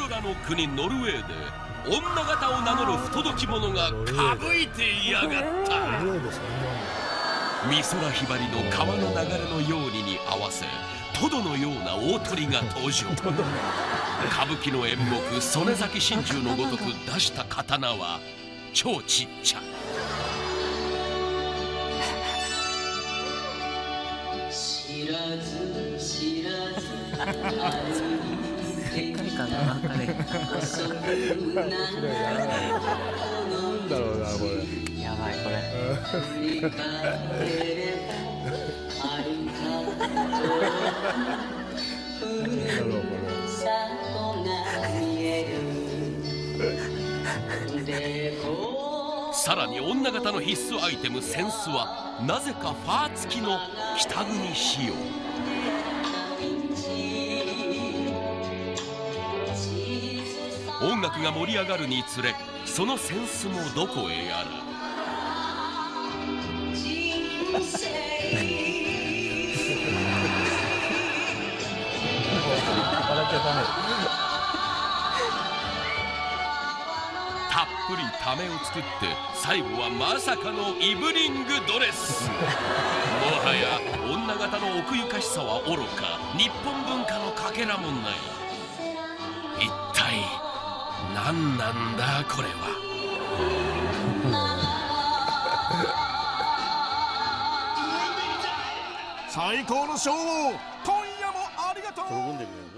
空の国ノルウェーで女型を名乗る不届き者がかぶいていやがった。美空ひばりの川の流れのようにに合わせトドのような大鳥が登場。歌舞伎の演目曽根崎心中のごとく出した刀は超ちっちゃ。知らず知らず世界観が分かれへん。なんだろうなこれ。やばいこれ。さらに女型の必須アイテム扇子はなぜかファー付きの北国仕様。音楽が盛り上がるにつれその扇子もどこへやら。たっぷりためを作って最後はまさかのイブリングドレス。もはや女型の奥ゆかしさはおろか日本文化のかけらもない。一体何なんだこれは。 最高のショーを今夜もありがとう。